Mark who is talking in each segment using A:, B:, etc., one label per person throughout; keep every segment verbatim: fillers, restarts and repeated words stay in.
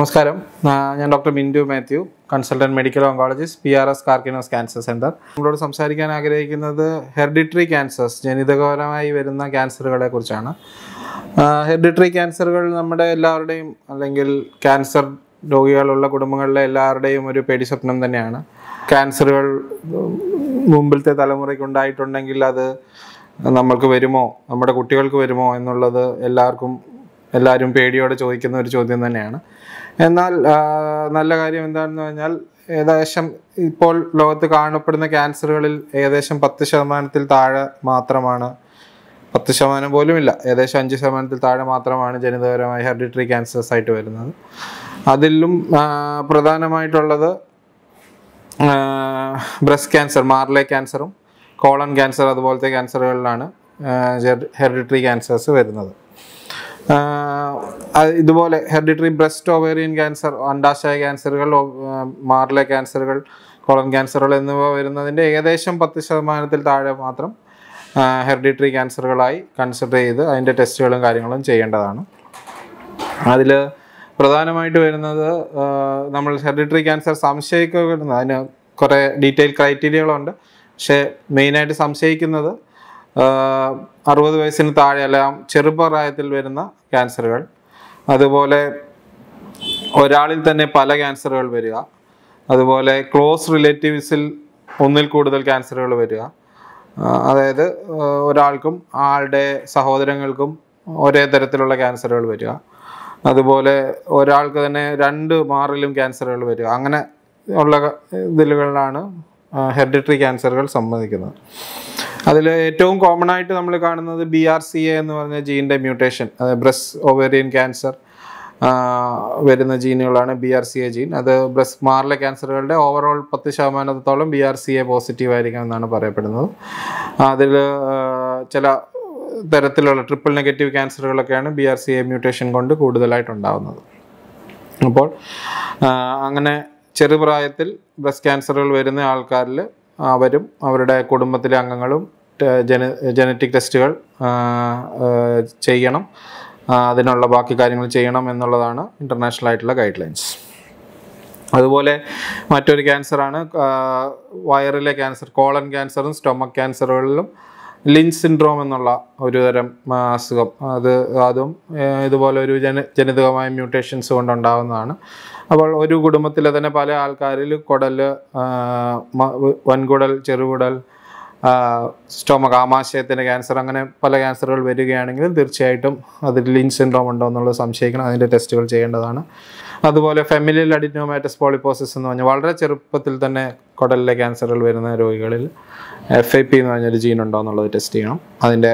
A: നമസ്കാരം, ഞാൻ doctor Mintu Mathew, consultant medical oncologist, P R S Karkinos cancer centre. നമ്മളോട് സംസാരിക്കാൻ ആഗ്രഹിക്കുന്നത് ഹെറിഡിറ്ററി ക്യാൻസേഴ്സ്, ജനിതകപരമായി വരുന്ന ക്യാൻസറുകളെ കുറിച്ചാണ്. ഹെറിഡിറ്ററി ക്യാൻസറുകൾ നമ്മുടെ എല്ലാവരുടെയും അല്ലെങ്കിൽ ക്യാൻസർ രോഗികളുള്ള കുടുംബങ്ങളിലെ എല്ലാവരുടെയും ഒരു പേടിസ്വപ്നം തന്നെയാണ്. ക്യാൻസറുകൾ മുമ്പിലത്തെ തലമുറയ്ക്ക് ഉണ്ടായിട്ടുണ്ടെങ്കിൽ അത് നമ്മൾക്ക് വരുമോ, നമ്മുടെ കുട്ടികൾക്ക് വരുമോ എന്നുള്ളത് എല്ലാവർക്കും എല്ലാവരും പേടിയോടെ ചോദിക്കുന്ന ഒരു ചോദ്യം തന്നെയാണ്. എന്നാൽ നല്ല കാര്യം എന്താണെന്ന് പറഞ്ഞാൽ ഏകദേശം ഇപ്പോൾ ലോകത്ത് കാണപ്പെടുന്ന ക്യാൻസറുകളിൽ ഏകദേശം പത്ത് ശതമാനത്തിൽ താഴെ മാത്രമാണ്, പത്ത് ശതമാനം പോലും ഇല്ല, ഏകദേശം അഞ്ച് ശതമാനത്തിൽ താഴെ മാത്രമാണ് ജനിതകപരമായ ഹെറിഡിറ്ററി ക്യാൻസേഴ്സ് ആയിട്ട് വരുന്നത്. അതിലും പ്രധാനമായിട്ടുള്ളത് ബ്രസ്റ്റ് ക്യാൻസർ, മാർലെ ക്യാൻസറും കോളൺ ക്യാൻസർ അതുപോലത്തെ ക്യാൻസറുകളിലാണ് ഹെറിഡിറ്ററി ക്യാൻസേഴ്സ് വരുന്നത്. ഇതുപോലെ ഹെറിഡിറ്ററി ബ്രസ്റ്റ് ഓവേറിയൻ ക്യാൻസർ, അണ്ടാശയ ക്യാൻസറുകൾ, മാർലെ ക്യാൻസറുകൾ, കോളൻ ക്യാൻസറുകൾ എന്നിവ വരുന്നതിൻ്റെ ഏകദേശം പത്ത് ശതമാനത്തിൽ താഴെ മാത്രം ഹെറിഡിറ്ററി ക്യാൻസറുകളായി കൺസിഡർ ചെയ്ത് അതിൻ്റെ ടെസ്റ്റുകളും കാര്യങ്ങളും ചെയ്യേണ്ടതാണ്. അതിൽ പ്രധാനമായിട്ട് വരുന്നത് നമ്മൾ ഹെറിഡിറ്ററി ക്യാൻസർ സംശയിക്കുന്നത്, അതിന് കുറേ ഡീറ്റെയിൽ ക്രൈറ്റീരിയകളുണ്ട്. പക്ഷേ മെയിനായിട്ട് സംശയിക്കുന്നത് അറുപത് വയസ്സിന് താഴെ അല്ല ചെറുപ്രായത്തിൽ വരുന്ന ക്യാൻസറുകൾ, അതുപോലെ ഒരാളിൽ തന്നെ പല ക്യാൻസറുകൾ വരിക, അതുപോലെ ക്ലോസ് റിലേറ്റീവ്സിൽ ഒന്നിൽ കൂടുതൽ ക്യാൻസറുകൾ വരിക, അതായത് ഒരാൾക്കും ആളുടെ സഹോദരങ്ങൾക്കും ഒരേ തരത്തിലുള്ള ക്യാൻസറുകൾ വരിക, അതുപോലെ ഒരാൾക്ക് തന്നെ രണ്ട് മാറിലും ക്യാൻസറുകൾ വരിക, അങ്ങനെ ഉള്ള ഇതിലുകളിലാണ് ഹെറിഡിറ്ററി ക്യാൻസറുകൾ സംബന്ധിക്കുന്നത്. അതിൽ ഏറ്റവും കോമൺ ആയിട്ട് നമ്മൾ കാണുന്നത് ബി ആർ സി എ എന്ന് പറഞ്ഞ ജീനിൻ്റെ മ്യൂട്ടേഷൻ, അതായത് ബ്രസ്റ്റ് ഓവേറിയൻ ക്യാൻസർ വരുന്ന ജീനുകളാണ് B R C A gene. അത് ബ്രസ്റ്റ് മാർലെ ക്യാൻസറുകളുടെ ഓവറോൾ പത്ത് ശതമാനത്തോളം B R C A positive ആയിരിക്കും എന്നാണ് പറയപ്പെടുന്നത്. അതിൽ ചില തരത്തിലുള്ള ട്രിപ്പിൾ നെഗറ്റീവ് ക്യാൻസറുകളൊക്കെയാണ് B R C A mutation കൊണ്ട് കൂടുതലായിട്ടുണ്ടാകുന്നത്. അപ്പോൾ അങ്ങനെ ചെറുപ്രായത്തിൽ ബ്രസ്റ്റ് ക്യാൻസറുകൾ വരുന്ന ആൾക്കാരിൽ അവരും അവരുടെ കുടുംബത്തിലെ അംഗങ്ങളും ജന ജനറ്റിക് ടെസ്റ്റുകൾ ചെയ്യണം, അതിനുള്ള ബാക്കി കാര്യങ്ങൾ ചെയ്യണം എന്നുള്ളതാണ് ഇൻ്റർനാഷണൽ ആയിട്ടുള്ള ഗൈഡ് ലൈൻസ്. അതുപോലെ മറ്റൊരു ക്യാൻസറാണ് വയറിലെ ക്യാൻസർ, കോളൻ ക്യാൻസറും സ്റ്റൊമക് ക്യാൻസറുകളിലും ലിഞ്ച് സിൻഡ്രോം എന്നുള്ള ഒരു തരം അസുഖം, അത് അതും ഇതുപോലെ ഒരു ജന ജനിതകമായ മ്യൂട്ടേഷൻസ് കൊണ്ടുണ്ടാകുന്നതാണ്. അപ്പോൾ ഒരു കുടുംബത്തിലെ തന്നെ പല ആൾക്കാരിൽ കുടൽ, വൻകുടൽ, ചെറുകുടൽ, സ്റ്റൊമക്, ആമാശയത്തിൻ്റെ ക്യാൻസർ, അങ്ങനെ പല ക്യാൻസറുകൾ വരികയാണെങ്കിലും തീർച്ചയായിട്ടും അതിൽ ലിഞ്ച് സിൻഡ്രോം ഉണ്ടോ എന്നുള്ളത് സംശയിക്കണം, അതിൻ്റെ ടെസ്റ്റുകൾ ചെയ്യേണ്ടതാണ്. അതുപോലെ ഫെമിലിയൽ അഡിനോമാറ്റസ് പോളിപ്പോസിസ് എന്ന് പറഞ്ഞാൽ വളരെ ചെറുപ്പത്തിൽ തന്നെ കുടലിലെ ക്യാൻസറുകൾ വരുന്ന രോഗികളിൽ എഫ് ഐ പി എന്ന് പറഞ്ഞൊരു ജീൻ ഉണ്ടോ എന്നുള്ളത് ടെസ്റ്റ് ചെയ്യണം, അതിൻ്റെ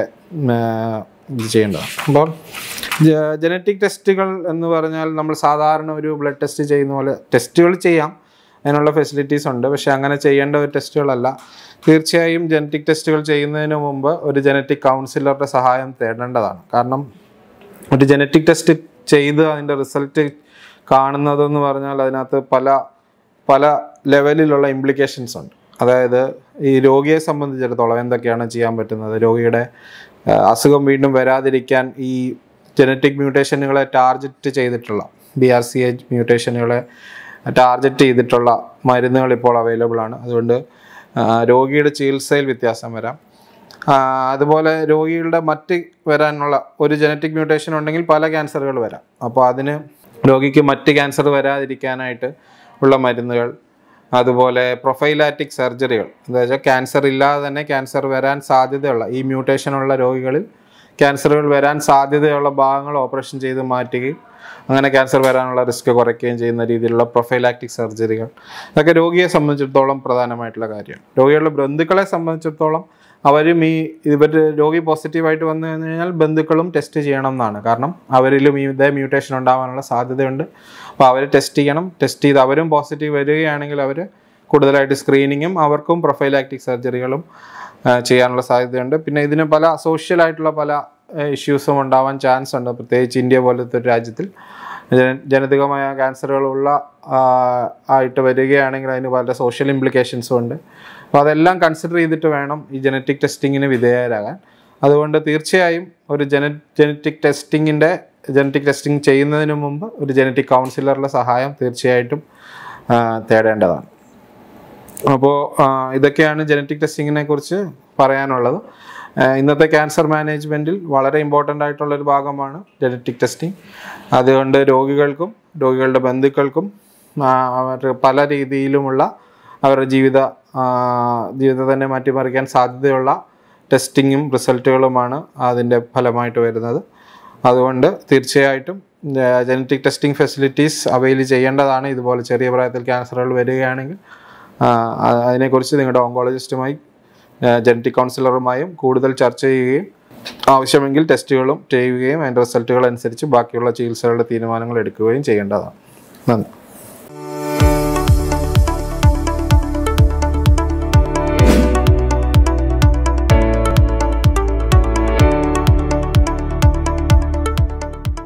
A: ഇത് ചെയ്യേണ്ടതാണ്. അപ്പോൾ ജനറ്റിക് ടെസ്റ്റുകൾ എന്ന് പറഞ്ഞാൽ നമ്മൾ സാധാരണ ഒരു ബ്ലഡ് ടെസ്റ്റ് ചെയ്യുന്ന പോലെ ടെസ്റ്റുകൾ ചെയ്യാം, അതിനുള്ള ഫെസിലിറ്റീസ് ഉണ്ട്, പക്ഷേ അങ്ങനെ ചെയ്യേണ്ട ഒരു ടെസ്റ്റുകളല്ല. തീർച്ചയായും ജനറ്റിക് ടെസ്റ്റുകൾ ചെയ്യുന്നതിന് മുമ്പ് ഒരു ജനറ്റിക് കൗൺസിലറുടെ സഹായം തേടേണ്ടതാണ്. കാരണം ഒരു ജനറ്റിക് ടെസ്റ്റ് ചെയ്ത് അതിൻ്റെ റിസൾട്ട് കാണുന്നതെന്ന് പറഞ്ഞാൽ അതിനകത്ത് പല പല ലെവലിലുള്ള ഇംപ്ലിക്കേഷൻസ് ഉണ്ട്. അതായത് ഈ രോഗിയെ സംബന്ധിച്ചിടത്തോളം എന്തൊക്കെയാണ് ചെയ്യാൻ പറ്റുന്നത്, രോഗിയുടെ അസുഖം വീണ്ടും വരാതിരിക്കാൻ ഈ ജനറ്റിക് മ്യൂട്ടേഷനുകളെ ടാർഗറ്റ് ചെയ്തിട്ടുള്ള ബി ആർ സി എ മ്യൂട്ടേഷനുകളെ ടാർഗറ്റ് ചെയ്തിട്ടുള്ള മരുന്നുകൾ ഇപ്പോൾ അവൈലബിൾ ആണ്. അതുകൊണ്ട് രോഗിയുടെ ചികിത്സയിൽ വ്യത്യാസം വരാം. അതുപോലെ രോഗികളുടെ മറ്റ് വരാനുള്ള ഒരു ജനറ്റിക് മ്യൂട്ടേഷൻ ഉണ്ടെങ്കിൽ പല ക്യാൻസറുകൾ വരാം. അപ്പോൾ അതിന് രോഗിക്ക് മറ്റ് ക്യാൻസർ വരാതിരിക്കാനായിട്ട് ഉള്ള മരുന്നുകൾ, അതുപോലെ പ്രൊഫൈലാറ്റിക് സർജറികൾ, എന്താ വെച്ചാൽ ക്യാൻസർ ഇല്ലാതെ തന്നെ ക്യാൻസർ വരാൻ സാധ്യതയുള്ള ഈ മ്യൂട്ടേഷനുള്ള രോഗികളിൽ ക്യാൻസറുകൾ വരാൻ സാധ്യതയുള്ള ഭാഗങ്ങൾ ഓപ്പറേഷൻ ചെയ്ത് മാറ്റുകയും അങ്ങനെ ക്യാൻസർ വരാനുള്ള റിസ്ക് കുറയ്ക്കുകയും ചെയ്യുന്ന രീതിയിലുള്ള പ്രൊഫൈലാക്റ്റിക് സർജറികൾ, അതൊക്കെ രോഗിയെ സംബന്ധിച്ചിടത്തോളം പ്രധാനമായിട്ടുള്ള കാര്യമാണ്. രോഗികളുടെ ബന്ധുക്കളെ സംബന്ധിച്ചിടത്തോളം അവരും ഈ ഇവർ രോഗി പോസിറ്റീവായിട്ട് വന്നു കഴിഞ്ഞാൽ ബന്ധുക്കളും ടെസ്റ്റ് ചെയ്യണം എന്നാണ്. കാരണം അവരിലും ഈ ഇതേ മ്യൂട്ടേഷൻ ഉണ്ടാകാനുള്ള സാധ്യതയുണ്ട്. അപ്പോൾ അവർ ടെസ്റ്റ് ചെയ്യണം. ടെസ്റ്റ് ചെയ്ത് അവരും പോസിറ്റീവ് വരികയാണെങ്കിൽ അവർ കൂടുതലായിട്ട് സ്ക്രീനിങ്ങും അവർക്കും പ്രൊഫൈലാക്റ്റിക് സർജറികളും ചെയ്യാനുള്ള സാധ്യതയുണ്ട്. പിന്നെ ഇതിന് പല സോഷ്യലായിട്ടുള്ള പല ഇഷ്യൂസും ഉണ്ടാവാൻ ചാൻസ് ഉണ്ട്. പ്രത്യേകിച്ച് ഇന്ത്യ പോലത്തെ ഒരു രാജ്യത്തിൽ ജനിതകമായ ക്യാൻസറുകളുള്ള ആയിട്ട് വരികയാണെങ്കിൽ അതിന് പല സോഷ്യൽ ഇംപ്ലിക്കേഷൻസും ഉണ്ട്. അപ്പോൾ അതെല്ലാം കൺസിഡർ ചെയ്തിട്ട് വേണം ഈ ജനറ്റിക് ടെസ്റ്റിങ്ങിന് വിധേയരാകാൻ. അതുകൊണ്ട് തീർച്ചയായും ഒരു ജന ജനറ്റിക് ടെസ്റ്റിങ്ങിൻ്റെ ജനറ്റിക് ടെസ്റ്റിംഗ് ചെയ്യുന്നതിന് മുമ്പ് ഒരു ജനറ്റിക് കൗൺസിലറുടെ സഹായം തീർച്ചയായിട്ടും തേടേണ്ടതാണ്. അപ്പോൾ ഇതൊക്കെയാണ് ജനറ്റിക് ടെസ്റ്റിങ്ങിനെ കുറിച്ച് പറയാനുള്ളത്. ഇന്നത്തെ ക്യാൻസർ മാനേജ്മെൻറ്റിൽ വളരെ ഇമ്പോർട്ടൻ്റ് ആയിട്ടുള്ളൊരു ഭാഗമാണ് ജനറ്റിക് ടെസ്റ്റിംഗ്. അതുകൊണ്ട് രോഗികൾക്കും രോഗികളുടെ ബന്ധുക്കൾക്കും അവർ പല രീതിയിലുമുള്ള അവരുടെ ജീവിത ജീവിതം തന്നെ മാറ്റിമറിക്കാൻ സാധ്യതയുള്ള ടെസ്റ്റിങ്ങും റിസൾട്ടുകളുമാണ് അതിൻ്റെ ഫലമായിട്ട് വരുന്നത്. അതുകൊണ്ട് തീർച്ചയായിട്ടും ജനറ്റിക് ടെസ്റ്റിംഗ് ഫെസിലിറ്റീസ് അവൈൽ ചെയ്യേണ്ടതാണ്. ഇതുപോലെ ചെറിയ പ്രായത്തിൽ ക്യാൻസറുകൾ വരികയാണെങ്കിൽ അതിനെക്കുറിച്ച് നിങ്ങളുടെ ഓങ്കോളജിസ്റ്റുമായി ജനറ്റിക് കൗൺസിലറുമായും കൂടുതൽ ചർച്ച ചെയ്യുകയും ആവശ്യമെങ്കിൽ ടെസ്റ്റുകളും ചെയ്യുകയും അതിൻ്റെ റിസൾട്ടുകൾ അനുസരിച്ച് ബാക്കിയുള്ള ചികിത്സകളുടെ തീരുമാനങ്ങൾ എടുക്കുകയും ചെയ്യേണ്ടതാണ്. നന്ദി.